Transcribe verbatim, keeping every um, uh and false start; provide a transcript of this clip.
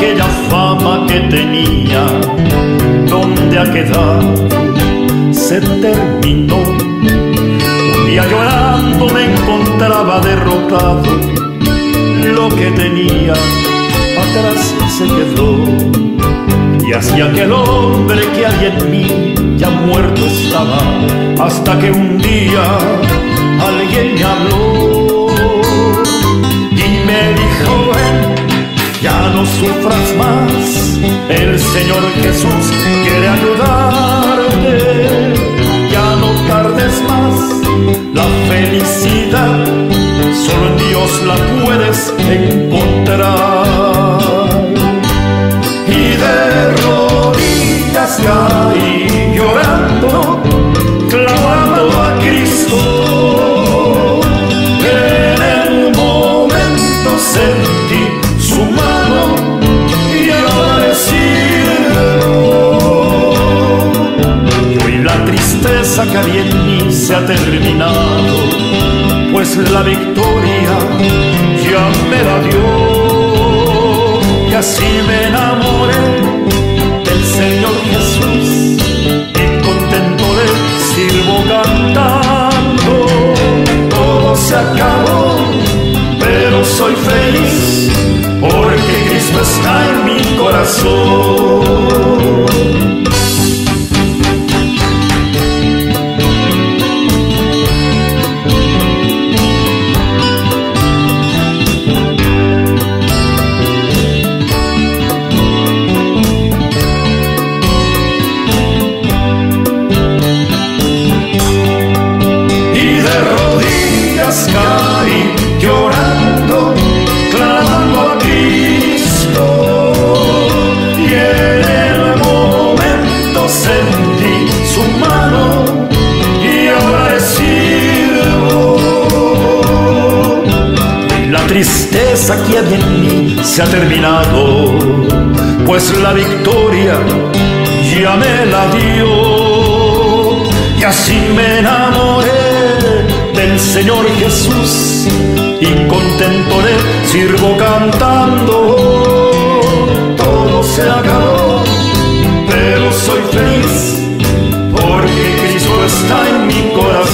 aquella fama que tenía, ¿dónde ha quedado? Se terminó. Un día llorando me encontraba derrotado, lo que tenía atrás se quedó. Y así aquel hombre que había en mí ya muerto estaba, hasta que un día alguien me habló y me dijo: ven, ya no sufras más, el Señor Jesús quiere ayudarte, ya no tardes más, la felicidad solo en Dios la puedes encontrar. Y de rodillas caí llorando, clamando a Cristo. En el momento sentí su mano y ahora sirvo. Y hoy la tristeza que había en mí se ha terminado, pues la victoria ya me la dio. Y así me enamoré del Señor Jesús y contento le sirvo cantando. Todo se acabó, pero soy feliz porque Cristo está en mi corazón. Caí llorando, clamando a Cristo, y en el momento sentí su mano y ahora le sirvo. Y la tristeza que había en mí se ha terminado, pues la victoria ya me la dio. Y así me enamoré del Señor Jesús y contento le sirvo cantando. Todo se acabó, pero soy feliz porque Cristo está en mi corazón.